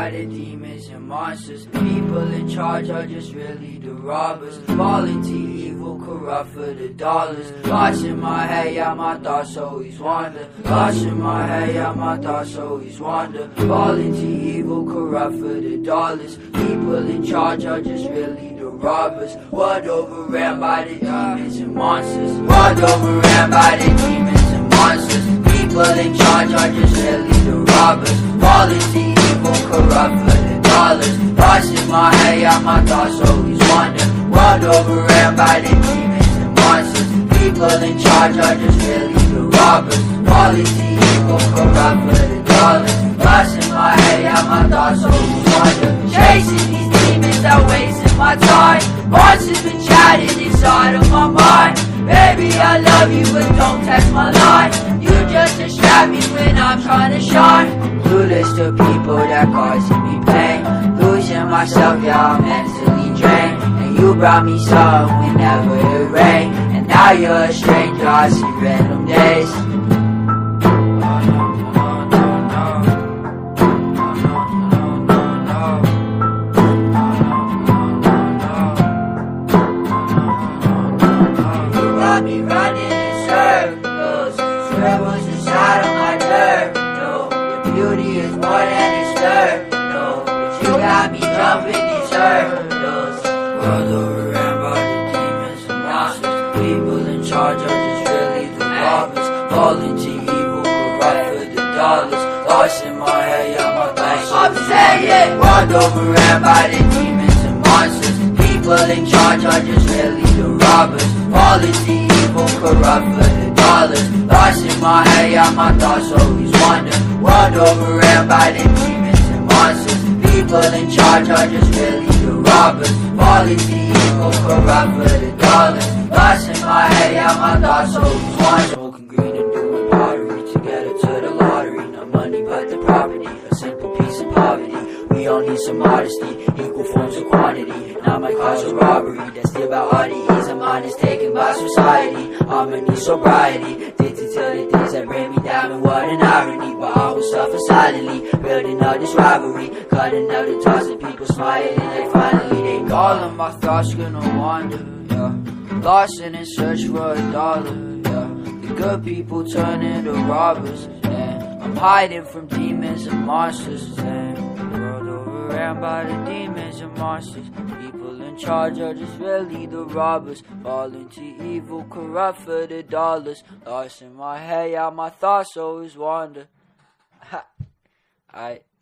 by the demons and monsters. People in charge are just really the robbers. Falling to evil, corrupt for the dollars. Lost in my head, yeah, my thoughts always wander. Lost in my head, yeah, my thoughts always wander. Falling to evil, corrupt for the dollars. People in charge are just really the robbers. World overran by the demons and monsters. World overran by the demons and monsters. People in charge are just really the robbers. Falling to evil, corrupt for the dollars. Lost in my head, yeah, my thoughts always wander. World overran by the demons and monsters. People in charge are just really the robbers. Falling to evil, corrupt for the dollars. Lost in my head, yeah, my thoughts always wander. Chasing these demons, I'm wasting my time. Monsters been chatting inside of my mind. Baby, I love you, but don't text my line. You just distract me when I'm trying to shine. Clueless to people that causing me pain. Losing myself, yeah, I'm mentally drained. And you brought me sun whenever it rained. And now you're a stranger, I see random days. Me running in circles, scribbles inside of my dirt. No, your beauty is more than it's dirt. No, but you got me jumping these hurdles. World overran by the demons and monsters. People in charge are just really the robbers. Falling to evil, corrupt for the dollars. Lost in my head, yeah, my thoughts. I'm saying, world overran by the demons and monsters. People in charge are just really the robbers. Falling to evil, corrupt for the dollars. Lost in my head, yeah, my thoughts always wander. World overran by the demons and monsters. People in charge are just really the robbers. Falling to evil, corrupt for the dollars. Lost in my head, yeah, my thoughts always wander. Smoking green and doing pottery to get it to the lottery. No money but the property, a simple piece of poverty. We all need some modesty, equal forms of quantity. Now my cause a robbery, that's still about all the ease of mine is taken by society. I'ma need sobriety, did to tell the things that bring me down, and what an irony. But I will suffer silently, building up this rivalry, cutting out the toss of people smiling like finally they all of my thoughts gonna wander, yeah. Lost and in search for a dollar, yeah. The good people turn into robbers, yeah. I'm hiding from demons and monsters, yeah. Overran by the demons and monsters. People in charge are just really the robbers. Falling to evil, corrupt for the dollars. Lost in my head, yeah, my thoughts always wander. Alright.